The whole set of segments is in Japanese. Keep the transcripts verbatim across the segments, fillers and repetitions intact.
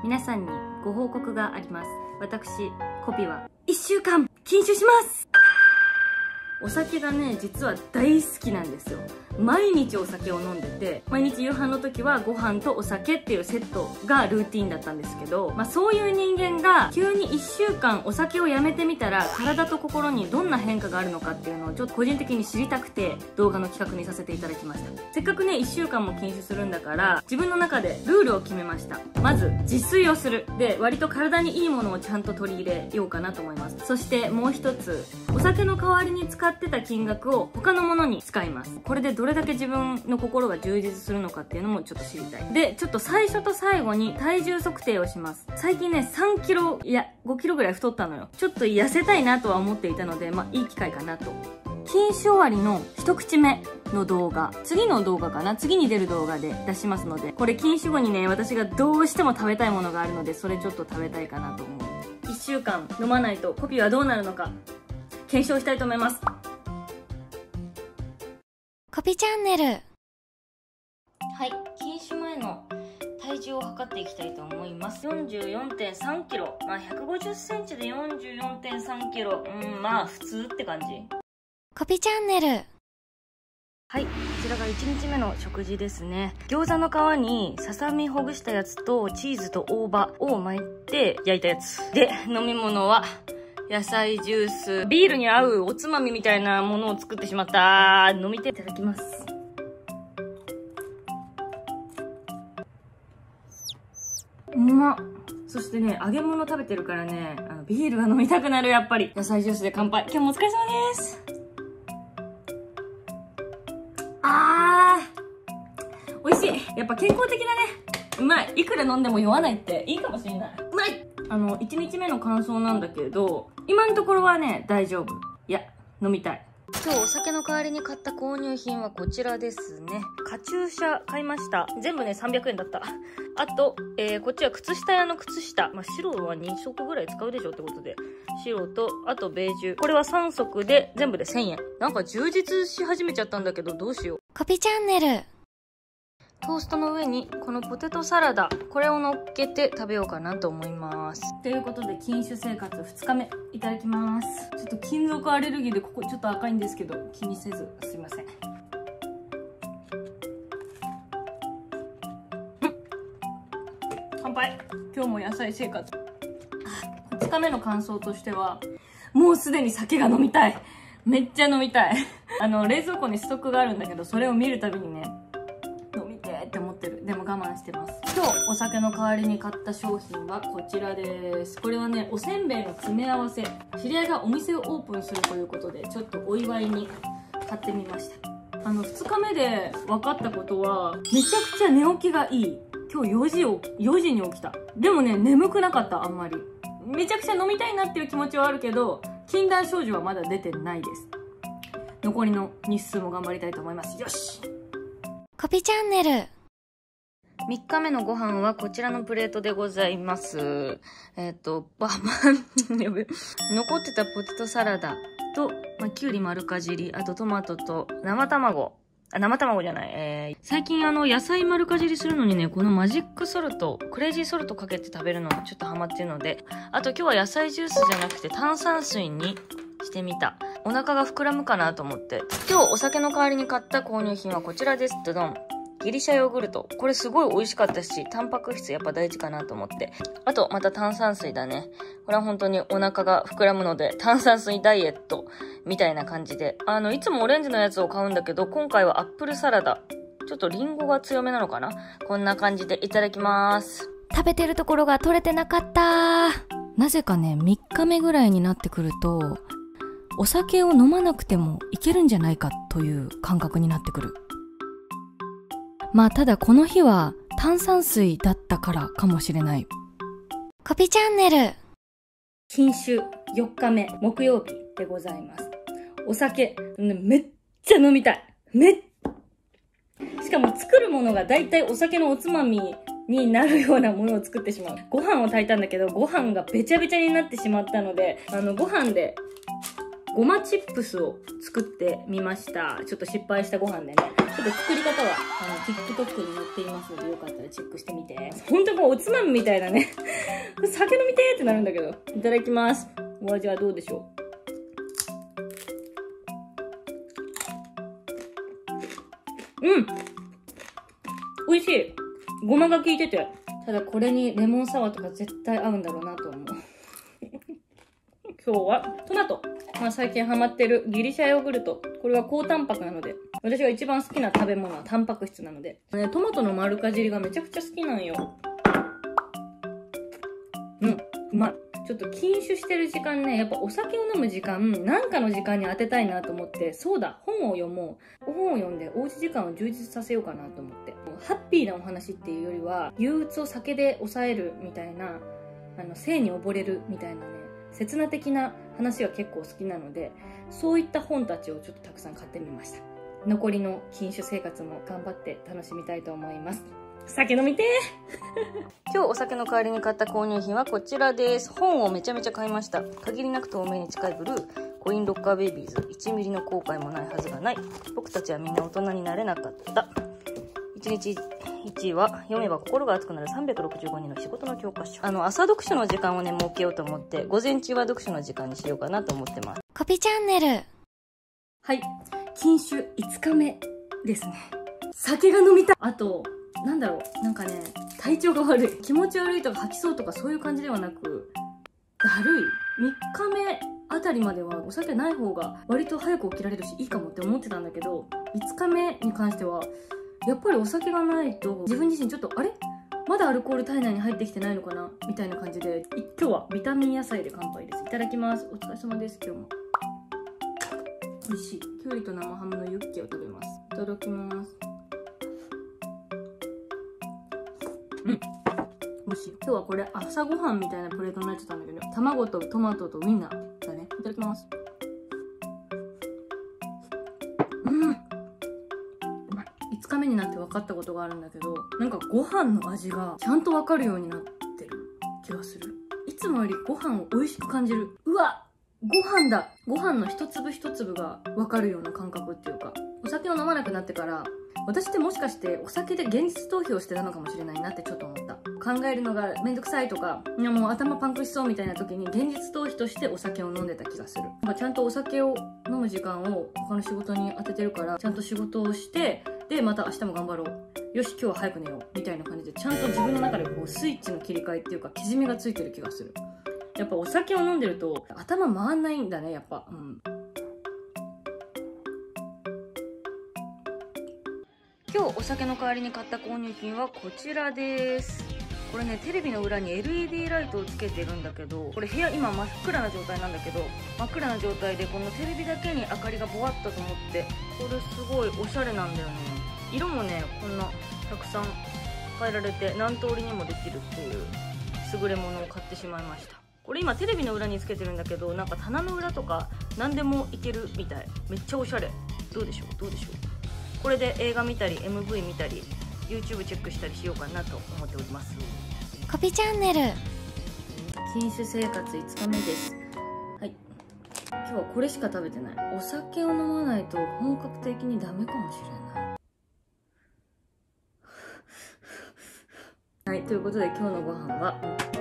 皆さんにご報告があります。私、コピはいっしゅうかん禁酒します。お酒がね、実は大好きなんですよ。毎日お酒を飲んでて、毎日夕飯の時はご飯とお酒っていうセットがルーティンだったんですけど、まあそういう人間が急にいっしゅうかんお酒をやめてみたら体と心にどんな変化があるのかっていうのをちょっと個人的に知りたくて動画の企画にさせていただきました。せっかくねいっしゅうかんも禁酒するんだから自分の中でルールを決めました。まず自炊をする。で、割と体にいいものをちゃんと取り入れようかなと思います。そしてもう一つ、お酒の代わりに使ってた金額を他のものに使います。これでどれだけ自分の心が充実するのかっていうのもちょっと知りたい。で、ちょっと最初と最後に体重測定をします。最近ねさんキロ、いやごキロぐらい太ったのよ。ちょっと痩せたいなとは思っていたので、まあいい機会かなと。禁酒終わりの一口目の動画、次の動画かな、次に出る動画で出しますので、これ禁酒後にね私がどうしても食べたいものがあるので、それちょっと食べたいかなと思う。いっしゅうかん飲まないとコピーはどうなるのか検証したいと思います。 コピチャンネル。 はい、禁酒前の体重を測っていきたいと思います。 よんじゅうよんてんさんキロ、まあひゃくごじゅっセンチで よんじゅうよんてんさんキロ、うん、まあ普通って感じ。 コピチャンネル。 はい、こちらがいちにちめの食事ですね。餃子の皮にささみほぐしたやつとチーズと大葉を巻いて焼いたやつで、飲み物は野菜ジュース。ビールに合うおつまみみたいなものを作ってしまった。飲みていただきます。うまっ。そしてね、揚げ物食べてるからね、あのビールが飲みたくなる。やっぱり野菜ジュースで乾杯。今日もお疲れ様です。あー、美味しい。やっぱ健康的だね。うまい。いくら飲んでも酔わないっていいかもしれない。うまい。あのいちにちめの感想なんだけど、今のところはね大丈夫。いや、飲みたい。今日お酒の代わりに買った購入品はこちらですね。カチューシャ買いました。全部ねさんびゃくえんだった。あと、えー、こっちは靴下屋の靴下、まあ、白はにしょくぐらい使うでしょってことで白と、あとベージュ、これはさんそくで全部でせんえん。なんか充実し始めちゃったんだけど、どうしよう。 コピチャンネル。 トーストの上にこのポテトサラダ、これを乗っけて食べようかなと思います。ということで禁酒生活ふつかめいただきます。ちょっと金属アレルギーでここちょっと赤いんですけど気にせずすいません。乾杯。今日も野菜生活。ふつかめの感想としては、もうすでに酒が飲みたい。めっちゃ飲みたい。あの冷蔵庫にストックがあるんだけど、それを見るたびにねって思ってる。でも我慢してます。今日お酒の代わりに買った商品はこちらです。これはねおせんべいの詰め合わせ。知り合いがお店をオープンするということで、ちょっとお祝いに買ってみました。あのふつかめで分かったことは、めちゃくちゃ寝起きがいい。今日よじをよじに起きた。でもね眠くなかった。あんまりめちゃくちゃ飲みたいなっていう気持ちはあるけど、禁断症状はまだ出てないです。残りの日数も頑張りたいと思います。よし。 コピチャンネル。 みっかめのご飯はこちらのプレートでございます。えっと、バマン、やべ。残ってたポテトサラダと、まあ、きゅうり丸かじり、あとトマトと生卵。あ、生卵じゃない。えー、最近あの、野菜丸かじりするのにね、このマジックソルト、クレイジーソルトかけて食べるのちょっとハマってるので、あと今日は野菜ジュースじゃなくて炭酸水にしてみた。お腹が膨らむかなと思って。今日お酒の代わりに買った購入品はこちらです。ドドン。ギリシャヨーグルト。これすごい美味しかったし、タンパク質やっぱ大事かなと思って。あと、また炭酸水だね。これは本当にお腹が膨らむので、炭酸水ダイエットみたいな感じで。あの、いつもオレンジのやつを買うんだけど、今回はアップルサラダ。ちょっとリンゴが強めなのかな？こんな感じでいただきます。 食べてるところが取れてなかった。なぜかね、みっかめぐらいになってくると、お酒を飲まなくてもいけるんじゃないかという感覚になってくる。まあただこの日は炭酸水だったからかもしれない。コピチャンネル。 禁酒よっかめ木曜日でございます。お酒、めっちゃ飲みたい。めっしかも作るものがだいたいお酒のおつまみになるようなものを作ってしまう。ご飯を炊いたんだけど、ご飯がべちゃべちゃになってしまったので、あのご飯でごまチップスを作ってみました。ちょっと失敗したご飯でね。ちょっと作り方は、あの、TikTok に載っていますので、よかったらチェックしてみて。ほんともうおつまみみたいなね。酒飲みてーってなるんだけど。いただきます。お味はどうでしょう？うん！美味しい！ごまが効いてて。ただこれにレモンサワーとか絶対合うんだろうなと思う。今日はトマト。まあ最近ハマってるギリシャヨーグルト。これは高タンパクなので、私が一番好きな食べ物はタンパク質なので、ね、トマトの丸かじりがめちゃくちゃ好きなんよ。うん、うまい。ちょっと禁酒してる時間ね、やっぱお酒を飲む時間、なんかの時間に当てたいなと思って、そうだ、本を読もう。本を読んでおうち時間を充実させようかなと思って。ハッピーなお話っていうよりは、憂鬱を酒で抑えるみたいな、あの、性に溺れるみたいなね、刹那的な話が結構好きなので、そういった本たちをちょっとたくさん買ってみました。残りの禁酒生活も頑張って楽しみたいと思います。酒飲みてー今日お酒の代わりに買った購入品はこちらです。本をめちゃめちゃ買いました。限りなく透明に近いブルー、コインロッカーベイビーズ、いちミリの後悔もないはずがない。僕たちはみんな大人になれなかった。いちにちいちいは読めば心が熱くなるさんびゃくろくじゅうごにんの仕事の教科書。あの、朝読書の時間をね、設けようと思って、午前中は読書の時間にしようかなと思ってます。 コピチャンネル。 はい。禁酒いつかめですね。酒が飲みたい。あと、なんだろう。なんかね、体調が悪い。気持ち悪いとか吐きそうとかそういう感じではなく、だるい。みっかめあたりまではお酒ない方が割と早く起きられるしいいかもって思ってたんだけど、いつかめに関しては、やっぱりお酒がないと自分自身ちょっとあれまだアルコール体内に入ってきてないのかなみたいな感じで、今日はビタミン野菜で乾杯です。いただきます。お疲れ様です。今日も美味しい。きゅうりと生ハムのユッケを食べます。いただきます。うん、美味しい。今日はこれ朝ごはんみたいなプレートになっちゃったんだけど、卵とトマトとウインナーだね。いただきます。うん、いつかめになって分かったことがあるんだけど、なんかご飯の味がちゃんと分かるようになってる気がする。いつもよりご飯を美味しく感じる。うわ、ご飯だ。ご飯の一粒一粒が分かるような感覚っていうか、お酒を飲まなくなってから私ってもしかしてお酒で現実逃避をしてたのかもしれないなってちょっと思った。考えるのがめんどくさいとか、いやもう頭パンクしそうみたいな時に現実逃避としてお酒を飲んでた気がする。なんかちゃんとお酒を飲む時間を他の仕事に当ててるから、ちゃんと仕事をして、でまた明日も頑張ろう、よし今日は早く寝ようみたいな感じで、ちゃんと自分の中でこうスイッチの切り替えっていうか、けじめがついてる気がする。やっぱお酒を飲んでると頭回んないんだね、やっぱ。うん。今日お酒の代わりに買った購入品はこちらです。これね、テレビの裏に エルイーディー ライトをつけてるんだけど、これ部屋今真っ暗な状態なんだけど、真っ暗な状態でこのテレビだけに明かりがボワッとと思って、これすごいおしゃれなんだよね。色もね、こんなたくさん変えられて何通りにもできるっていう優れものを買ってしまいました。これ今テレビの裏につけてるんだけど、なんか棚の裏とか何でもいけるみたい。めっちゃおしゃれ。どうでしょうどうでしょう。これで映画見たり エムブイ 見たり YouTube チェックしたりしようかなと思っております。 コピチャンネル。 禁酒生活いつかめです。はい、今日はこれしか食べてない。お酒を飲まないと本格的にダメかもしれない。はい、ということで今日のご飯は、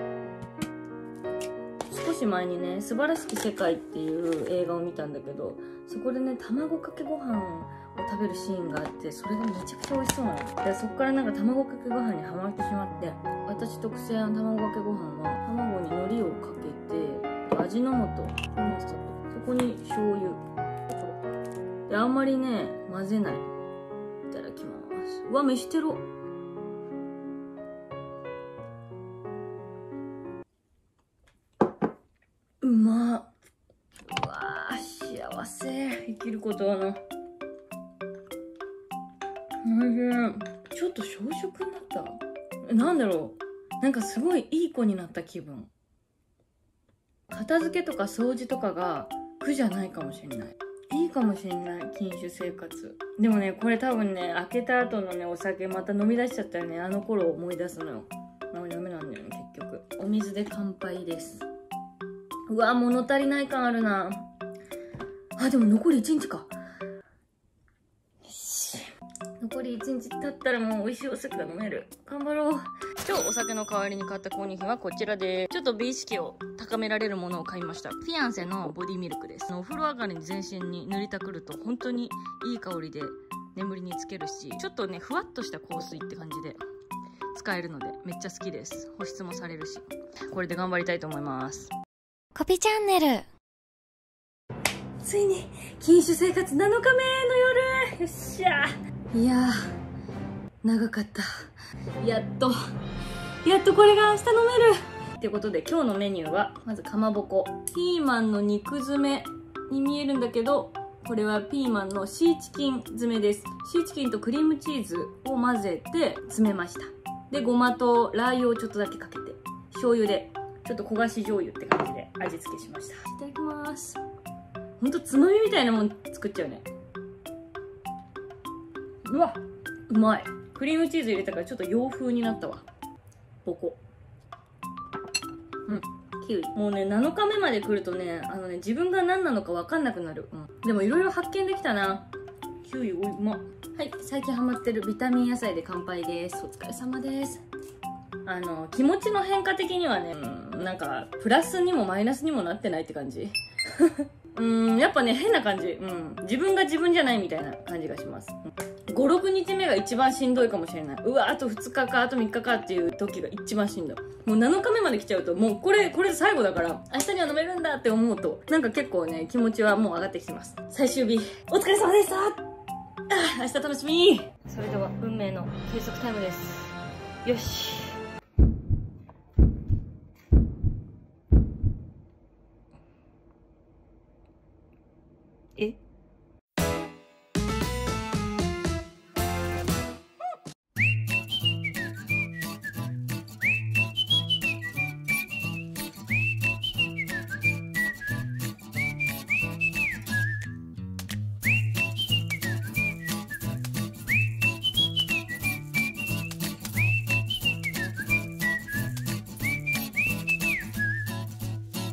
少し前にね、素晴らしき世界っていう映画を見たんだけど、そこでね、卵かけご飯を食べるシーンがあって、それがめちゃくちゃ美味しそうなので、そこからなんか卵かけご飯にハマってしまって、私特製の卵かけご飯は卵に海苔をかけて、味の素、そこに醤油で、あんまりね混ぜない。いただきます。うわ、飯テロ。うまっ。うわー、幸せ。生きることはな。ちょっと小食になった。なんだろう、なんかすごいいい子になった気分。片付けとか掃除とかが苦じゃないかもしれない。いいかもしれない、禁酒生活。でもね、これ多分ね、開けた後のね、お酒また飲み出しちゃったらね、あの頃を思い出すのよ。もうダメなんだよね、結局。お水で乾杯です。うわ、物足りない感あるな。 あ、でも残りいちにちか。よし。残りいちにち経ったらもう美味しいお酒が飲める。頑張ろう。今日お酒の代わりに買った購入品はこちらで、ちょっと美意識を高められるものを買いました。フィアンセのボディミルクです。お風呂上がりに全身に塗りたくると本当にいい香りで眠りにつけるし、ちょっとね、ふわっとした香水って感じで使えるのでめっちゃ好きです。保湿もされるし、これで頑張りたいと思います。 コピチャンネル。 ついに禁酒生活なのかめの夜。よっしゃ。いやー、長かった。やっとやっとこれが明日飲めるってことで、今日のメニューはまずかまぼこ、ピーマンの肉詰めに見えるんだけど、これはピーマンのシーチキン詰めです。シーチキンとクリームチーズを混ぜて詰めました。で、ごまとラー油をちょっとだけかけて、醤油でちょっと焦がし醤油って感じで味付けしました。いただきます。ほんとつまみみたいなもん作っちゃうね。うわ、うまい。クリームチーズ入れたからちょっと洋風になったわ。ボコ。うん、キウイ。もうね、なのかめまで来るとね、あのね、自分が何なのか分かんなくなる。うん、でもいろいろ発見できたな。キウイおいうま。はい、最近ハマってるビタミン野菜で乾杯です。お疲れ様です。あの、気持ちの変化的にはね、うん、なんか、プラスにもマイナスにもなってないって感じ。うーん、やっぱね、変な感じ。うん。自分が自分じゃないみたいな感じがします。うん、ご、ろくにちめが一番しんどいかもしれない。うわ、あとふつかか、あとみっかかっていう時が一番しんどい。もうなのかめまで来ちゃうと、もうこれ、これで最後だから、明日には飲めるんだって思うと、なんか結構ね、気持ちはもう上がってきてます。最終日、お疲れ様でした。あ、明日楽しみ。それでは、運命の計測タイムです。よし。